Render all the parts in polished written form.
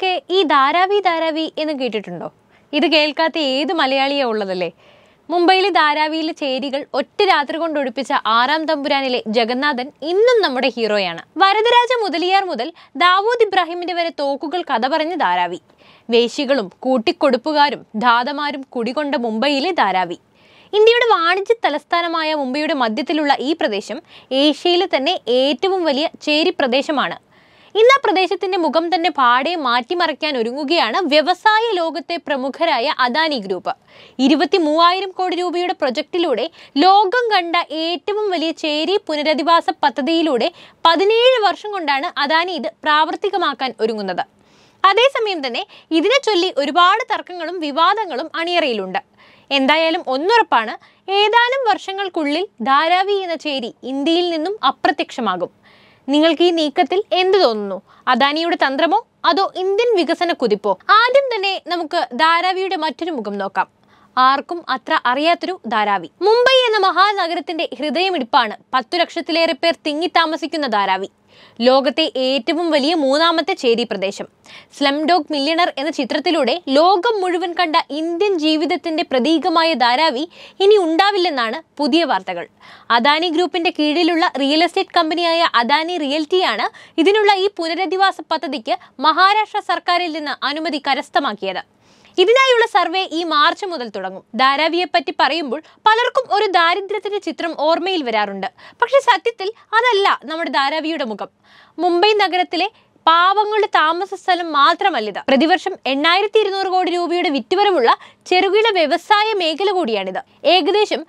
നിങ്ങളൊക്കെ ഈ ധാരാവി ധാരാവി എന്ന് കേട്ടിട്ടുണ്ടോ? ഇത് കേൾക്കാത്ത ഏത് മലയാളിയാ ഉള്ളതല്ലേ? മുംബൈയിലെ ധാരാവിയിലെ ചേരികൾ ഒറ്റ രാത്രി കൊണ്ട് ഒഴിപ്പിച്ച ആറാം തമ്പുരാനിലെ ജഗന്നാഥൻ ഇന്നും നമ്മുടെ ഹീറോയാണ്. വരദരാജ മുതലിയാർ മുതൽ ദാവൂദ് ഇബ്രാഹിമിന്റെ വരെ തോക്കുകൾ കഥ പറഞ്ഞ ധാരാവി. വേശ്യകളും കൂട്ടിക്കൊടുപ്പുകാരും ധാതമാരും കുടികൊണ്ട മുംബൈയിലെ ധാരാവി. ഇന്ത്യയുടെ വാണിജ്യ തലസ്ഥാനമായ മുംബൈയുടെ മധ്യത്തിലുള്ള ഈ പ്രദേശം ഏഷ്യയിലെ തന്നെ ഏറ്റവും വലിയ ചേരി പ്രദേശമാണ്. ഇന്ന് ആ പ്രദേശത്തിന്റെ മുഖം തന്നെ പാടെ മാറ്റിമറിക്കാൻ ഒരുങ്ങുകയാണ് വ്യവസായ ലോകത്തെ പ്രമുഖരായ അദാനി ഗ്രൂപ്പ്. 23,000 കോടി രൂപയുടെ പ്രൊജക്ടിലൂടെ ലോകം കണ്ട ഏറ്റവും വലിയ ചേരി പുനരധിവാസ പദ്ധതിയിലൂടെ 17 വർഷം കൊണ്ടാണ് അദാനി ഇത് പ്രാവർത്തികമാക്കാൻ ഒരുങ്ങുന്നത്. അതേസമയം തന്നെ ഇതിനെ ചൊല്ലി ഒരുപാട് തർക്കങ്ങളും വിവാദങ്ങളും അണിയറയിലുണ്ട്. എന്തായാലും ഒന്നുറപ്പാണ്, ഏതാനും വർഷങ്ങൾക്കുള്ളിൽ ധാരാവി എന്ന ചേരി ഇന്ത്യയിൽ നിന്നും അപ്രത്യക്ഷമാകും. നിങ്ങൾക്ക് ഈ നീക്കത്തിൽ എന്ത് തോന്നുന്നു? അദാനിയുടെ തന്ത്രമോ അതോ ഇന്ത്യൻ വികസന കുതിപ്പോ? ആദ്യം തന്നെ നമുക്ക് ധാരാവിയുടെ മറ്റൊരു മുഖം നോക്കാം. ആർക്കും അത്ര അറിയാത്തൊരു ധാരാവി. മുംബൈ എന്ന മഹാനഗരത്തിന്റെ ഹൃദയമിടിപ്പാണ് 10 ലക്ഷത്തിലേറെ പേർ തിങ്ങി താമസിക്കുന്ന ധാരാവി. ലോകത്തെ ഏറ്റവും വലിയ 3ാമത്തെ ചേരി പ്രദേശം. സ്ലം ഡോഗ് മില്യണർ എന്ന ചിത്രത്തിലൂടെ ലോകം മുഴുവൻ കണ്ട ഇന്ത്യൻ ജീവിതത്തിന്റെ പ്രതീകമായ ധാരാവി ഇനി ഉണ്ടാവില്ലെന്നാണ് പുതിയ വാർത്തകൾ. അദാനി ഗ്രൂപ്പിന്റെ കീഴിലുള്ള റിയൽ എസ്റ്റേറ്റ് കമ്പനിയായ അദാനി റിയൽറ്റിയാണ് ഇതിനുള്ള ഈ പുനരധിവാസ പദ്ധതിക്ക് മഹാരാഷ്ട്ര സർക്കാരിൽ നിന്ന് അനുമതി കരസ്ഥമാക്കിയത്. ഇതിനായുള്ള സർവേ ഈ മാർച്ച് മുതൽ തുടങ്ങും. ധാരാവിയെ പറ്റി പറയുമ്പോൾ പലർക്കും ഒരു ദാരിദ്ര്യത്തിന്റെ ചിത്രം ഓർമ്മയിൽ വരാറുണ്ട്. പക്ഷെ സത്യത്തിൽ അതല്ല നമ്മുടെ ധാരാവിയുടെ മുഖം. മുംബൈ നഗരത്തിലെ പാവങ്ങളുടെ താമസ സ്ഥലം മാത്രമല്ലിത്. പ്രതിവർഷം 8,200 കോടി രൂപയുടെ വിറ്റുവരവുള്ള ചെറുകിട വ്യവസായ മേഖല കൂടിയാണിത്. ഏകദേശം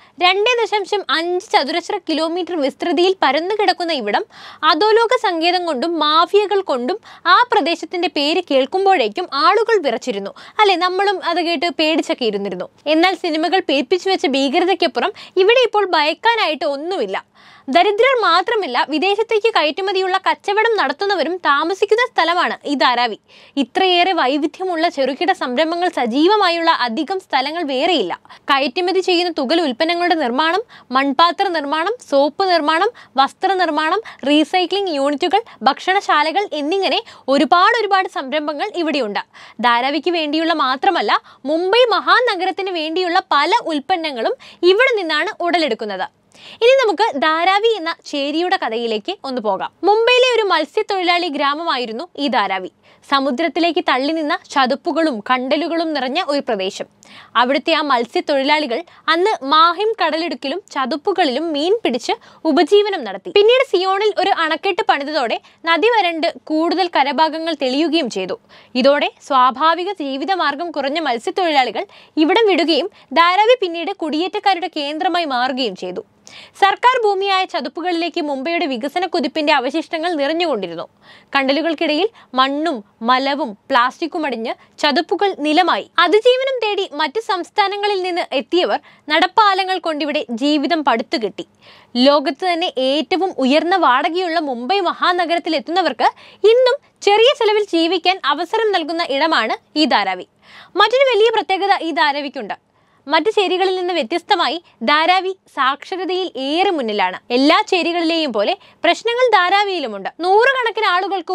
2.5 ചതുരശ്ര കിലോമീറ്റർ വിസ്തൃതിയിൽ പരന്നു കിടക്കുന്ന ഇവിടം അധോലോക സങ്കേതം കൊണ്ടും മാഫിയകൾ കൊണ്ടും ആ പ്രദേശത്തിന്റെ പേര് കേൾക്കുമ്പോഴേക്കും ആളുകൾ വിറച്ചിരുന്നു. അല്ലെ, നമ്മളും അത് കേട്ട് പേടിച്ചൊക്കെ ഇരുന്നിരുന്നു. എന്നാൽ സിനിമകൾ പേപ്പിച്ചു വെച്ച ഭീകരതയ്ക്കപ്പുറം ഇവിടെ ഇപ്പോൾ ഭയക്കാനായിട്ട് ഒന്നുമില്ല. ദരിദ്രർ മാത്രമല്ല, വിദേശത്തേക്ക് കയറ്റുമതിയുള്ള കച്ചവടം നടത്തുന്നവരും താമസിക്കുന്ന സ്ഥലമാണ് ഈ ധാരാവി. ഇത്രയേറെ വൈവിധ്യമുള്ള ചെറുകിട സംരംഭങ്ങൾ സജീവമായുള്ള അധികം സ്ഥലങ്ങൾ വേറെയില്ല. കയറ്റുമതി ചെയ്യുന്ന തുകൽ ഉൽപ്പന്നങ്ങളുടെ നിർമ്മാണം, മൺപാത്ര നിർമ്മാണം, സോപ്പ് നിർമ്മാണം, വസ്ത്ര നിർമ്മാണം, റീസൈക്ലിംഗ് യൂണിറ്റുകൾ, ഭക്ഷണശാലകൾ എന്നിങ്ങനെ ഒരുപാട് സംരംഭങ്ങൾ ഇവിടെയുണ്ട്. ധാരാവിക്ക് വേണ്ടിയുള്ള മാത്രമല്ല, മുംബൈ മഹാനഗരത്തിന് വേണ്ടിയുള്ള പല ഉൽപ്പന്നങ്ങളും ഇവിടെ നിന്നാണ് ഉടലെടുക്കുന്നത്. ഇനി നമുക്ക് ധാരാവി എന്ന ചേരിയുടെ കഥയിലേക്ക് ഒന്ന് പോകാം. മുംബൈയിലെ ഒരു മത്സ്യത്തൊഴിലാളി ഗ്രാമമായിരുന്നു ഈ ധാരാവി. സമുദ്രത്തിലേക്ക് തള്ളി നിന്ന ചതുപ്പുകളും കണ്ടലുകളും നിറഞ്ഞ ഒരു പ്രദേശം. അവിടുത്തെ ആ മത്സ്യത്തൊഴിലാളികൾ അന്ന് മാഹിം കടലിടുക്കിലും ചതുപ്പുകളിലും മീൻ പിടിച്ച് ഉപജീവനം നടത്തി. പിന്നീട് സിയോണിൽ ഒരു അണക്കെട്ട് പണിതതോടെ നദി വരണ്ട് കൂടുതൽ കരഭാഗങ്ങൾ തെളിയുകയും ചെയ്തു. ഇതോടെ സ്വാഭാവിക ജീവിതമാർഗം കുറഞ്ഞ മത്സ്യത്തൊഴിലാളികൾ ഇവിടം വിടുകയും ധാരാവി പിന്നീട് കുടിയേറ്റക്കാരുടെ കേന്ദ്രമായി മാറുകയും ചെയ്തു. സർക്കാർ ഭൂമിയായ ചതുപ്പുകളിലേക്ക് മുംബൈയുടെ വികസന കുതിപ്പിന്റെ അവശിഷ്ടങ്ങൾ നിറഞ്ഞുകൊണ്ടിരുന്നു. കണ്ടലുകൾക്കിടയിൽ മണ്ണും മലവും പ്ലാസ്റ്റിക്കും അടിഞ്ഞ് ചതുപ്പുകൾ നിലമായി. അതിജീവനം തേടി മറ്റ് സംസ്ഥാനങ്ങളിൽ നിന്ന് എത്തിയവർ നടപ്പാലങ്ങൾ കൊണ്ടിവിടെ ജീവിതം പടുത്തുകെട്ടി. ലോകത്ത് തന്നെ ഏറ്റവും ഉയർന്ന വാടകയുള്ള മുംബൈ മഹാനഗരത്തിൽ എത്തുന്നവർക്ക് ഇന്നും ചെറിയ ചെലവിൽ ജീവിക്കാൻ അവസരം നൽകുന്ന ഇടമാണ് ഈ ധാരാവി. മറ്റൊരു വലിയ പ്രത്യേകത ഈ ധാരാവിക്കുണ്ട്. മറ്റ് ചേരികളിൽ നിന്ന് വ്യത്യസ്തമായി ധാരാവി സാക്ഷരതയിൽ ഏറെ മുന്നിലാണ്. എല്ലാ ചേരികളിലെയും പോലെ പ്രശ്നങ്ങൾ ധാരാവിയിലുമുണ്ട്. നൂറുകണക്കിന് ആളുകൾക്ക്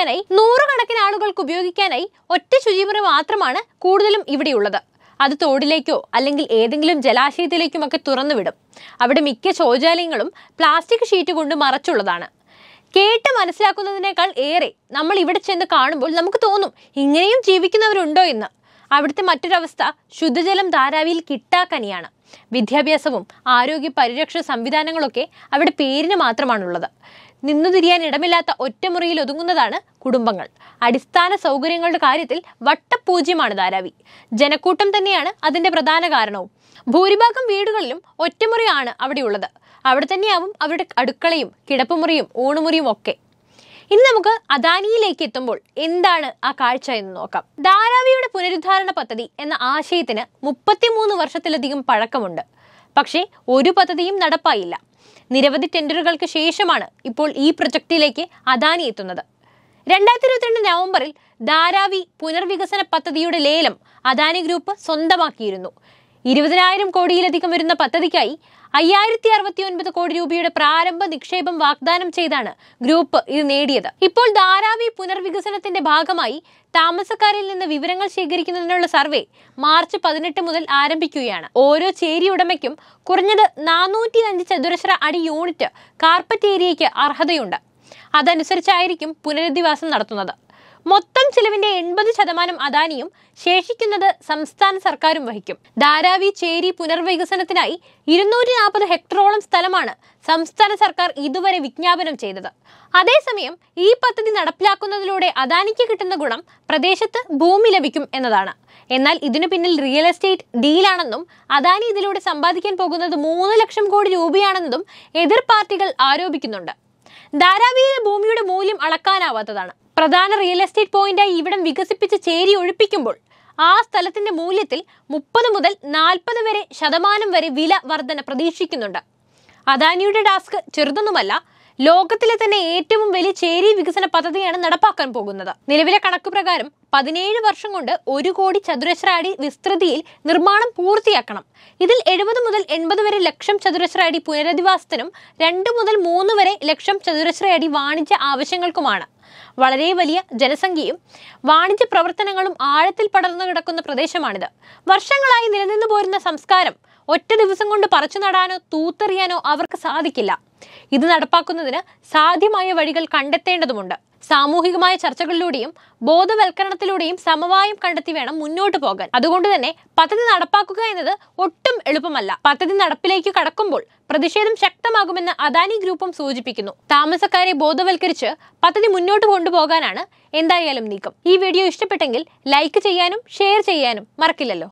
ഉപയോഗിക്കാനായി ഒറ്റ ശുചിമുറി മാത്രമാണ് കൂടുതലും ഇവിടെയുള്ളത്. അത് തോടിലേക്കോ അല്ലെങ്കിൽ ഏതെങ്കിലും ജലാശയത്തിലേക്കുമൊക്കെ തുറന്നുവിടും. അവിടെ മിക്ക ശൗചാലയങ്ങളും പ്ലാസ്റ്റിക് ഷീറ്റ് കൊണ്ട് മറച്ചുള്ളതാണ്. കേട്ട് മനസ്സിലാക്കുന്നതിനേക്കാൾ ഏറെ നമ്മൾ ഇവിടെ ചെന്ന് കാണുമ്പോൾ നമുക്ക് തോന്നും, ഇങ്ങനെയും ജീവിക്കുന്നവരുണ്ടോ എന്ന്. അവിടുത്തെ മറ്റൊരവസ്ഥ ശുദ്ധജലം ധാരാവിയിൽ കിട്ടാക്കനിയാണ്. വിദ്യാഭ്യാസവും ആരോഗ്യ പരിരക്ഷ സംവിധാനങ്ങളൊക്കെ അവിടെ പേരിന് മാത്രമാണുള്ളത്. നിന്നുതിരിയാൻ ഇടമില്ലാത്ത ഒറ്റമുറിയിൽ ഒതുങ്ങുന്നതാണ് കുടുംബങ്ങൾ. അടിസ്ഥാന സൗകര്യങ്ങളുടെ കാര്യത്തിൽ വട്ടപൂജ്യമാണ് ധാരാവി. ജനക്കൂട്ടം തന്നെയാണ് അതിന്റെ പ്രധാന കാരണവും. ഭൂരിഭാഗം വീടുകളിലും ഒറ്റമുറിയാണ് അവിടെയുള്ളത്. അവിടെ തന്നെയാവും അവരുടെ അടുക്കളയും കിടപ്പുമുറിയും ഊണുമുറിയും ഒക്കെ. ഇനി നമുക്ക് അദാനിയിലേക്ക് എത്തുമ്പോൾ എന്താണ് ആ കാഴ്ച എന്ന് നോക്കാം. ധാരാവിയുടെ പുനരുദ്ധാരണ പദ്ധതി എന്ന ആശയത്തിന് 33 വർഷത്തിലധികം പഴക്കമുണ്ട്. പക്ഷേ ഒരു പദ്ധതിയും നടപ്പായില്ല. നിരവധി ടെൻഡറുകൾക്ക് ശേഷമാണ് ഇപ്പോൾ ഈ പ്രൊജക്റ്റിലേക്ക് അദാനി എത്തുന്നത്. 2022 നവംബറിൽ ധാരാവി പുനർവികസന പദ്ധതിയുടെ ലേലം അദാനി ഗ്രൂപ്പ് സ്വന്തമാക്കിയിരുന്നു. 20,000 കോടിയിലധികം വരുന്ന പദ്ധതിക്കായി 5069 കോടി രൂപയുടെ പ്രാരംഭ നിക്ഷേപം വാഗ്ദാനം ചെയ്താണ് ഗ്രൂപ്പ് ഇത് നേടിയത്. ഇപ്പോൾ ധാരാവി പുനർവികസനത്തിന്റെ ഭാഗമായി താമസക്കാരിൽ നിന്ന് വിവരങ്ങൾ ശേഖരിക്കുന്നതിനുള്ള സർവേ മാർച്ച് 18 മുതൽ ആരംഭിക്കുകയാണ്. ഓരോ ചേരി ഉടമയ്ക്കും കുറഞ്ഞത് 405 ചതുരശ്ര അടി യൂണിറ്റ് കാർപ്പറ്റ് ഏരിയയ്ക്ക് അർഹതയുണ്ട്. അതനുസരിച്ചായിരിക്കും പുനരധിവാസം നടത്തുന്നത്. മൊത്തം ചിലവിന്റെ 80% അദാനിയും ശേഷിക്കുന്നത് സംസ്ഥാന സർക്കാരും വഹിക്കും. ധാരാവി ചേരി പുനർവികസനത്തിനായി 240 ഹെക്ടറോളം സ്ഥലമാണ് സംസ്ഥാന സർക്കാർ ഇതുവരെ വിജ്ഞാപനം ചെയ്തത്. അതേസമയം ഈ പദ്ധതി നടപ്പിലാക്കുന്നതിലൂടെ അദാനിക്ക് കിട്ടുന്ന ഗുണം പ്രദേശത്ത് ഭൂമി ലഭിക്കും എന്നതാണ്. എന്നാൽ ഇതിനു പിന്നിൽ റിയൽ എസ്റ്റേറ്റ് ഡീലാണെന്നും അദാനി ഇതിലൂടെ സമ്പാദിക്കാൻ പോകുന്നത് 3 ലക്ഷം കോടി രൂപയാണെന്നതും എതിർ പാർട്ടികൾ ആരോപിക്കുന്നുണ്ട്. ധാരാവിയിലെ ഭൂമിയുടെ മൂല്യം അളക്കാനാവാത്തതാണ്. പ്രധാന റിയൽ എസ്റ്റേറ്റ് പോയിന്റായി ഇവിടം വികസിപ്പിച്ച ചേരി ഒഴിപ്പിക്കുമ്പോൾ ആ സ്ഥലത്തിന്റെ മൂല്യത്തിൽ 30 മുതൽ 40% വരെ വില വർധന പ്രതീക്ഷിക്കുന്നുണ്ട്. അദാനിയുടെ ടാസ്ക് ചെറുതൊന്നുമല്ല. ലോകത്തിലെ തന്നെ ഏറ്റവും വലിയ ചേരി വികസന പദ്ധതിയാണ് നടപ്പാക്കാൻ പോകുന്നത്. നിലവിലെ കണക്കു പ്രകാരം 17 വർഷം കൊണ്ട് 1 കോടി ചതുരശ്ര അടി വിസ്തൃതിയിൽ നിർമ്മാണം പൂർത്തിയാക്കണം. ഇതിൽ 70 മുതൽ 80 വരെ ലക്ഷം ചതുരശ്ര അടി പുനരധിവാസത്തിനും 2 മുതൽ 3 വരെ ലക്ഷം ചതുരശ്ര അടി വാണിജ്യ ആവശ്യങ്ങൾക്കുമാണ്. വളരെ വലിയ ജനസംഖ്യയും വാണിജ്യ പ്രവർത്തനങ്ങളും ആഴത്തിൽ പടർന്നു കിടക്കുന്ന പ്രദേശമാണിത്. വർഷങ്ങളായി നിലനിന്നു പോരുന്ന സംസ്കാരം ഒറ്റ ദിവസം കൊണ്ട് പറിച്ചു നടാനോ തൂത്തെറിയാനോ അവർക്ക് സാധിക്കില്ല. ഇത് നടപ്പാക്കുന്നതിന് സാധ്യമായ വഴികൾ കണ്ടെത്തേണ്ടതുണ്ട്. സാമൂഹികമായ ചർച്ചകളിലൂടെയും ബോധവൽക്കരണത്തിലൂടെയും സമവായം കണ്ടെത്തി വേണം മുന്നോട്ട് പോകാൻ. അതുകൊണ്ട് തന്നെ പദ്ധതി നടപ്പാക്കുക എന്നത് ഒട്ടും എളുപ്പമല്ല. പദ്ധതി നടപ്പിലേക്ക് കടക്കുമ്പോൾ പ്രതിഷേധം ശക്തമാകുമെന്ന് അദാനി ഗ്രൂപ്പും സൂചിപ്പിക്കുന്നു. താമസക്കാരെ ബോധവൽക്കരിച്ച് പദ്ധതി മുന്നോട്ട് കൊണ്ടുപോകാനാണ് എന്തായാലും നീക്കം. ഈ വീഡിയോ ഇഷ്ടപ്പെട്ടെങ്കിൽ ലൈക്ക് ചെയ്യാനും ഷെയർ ചെയ്യാനും മറക്കില്ലല്ലോ.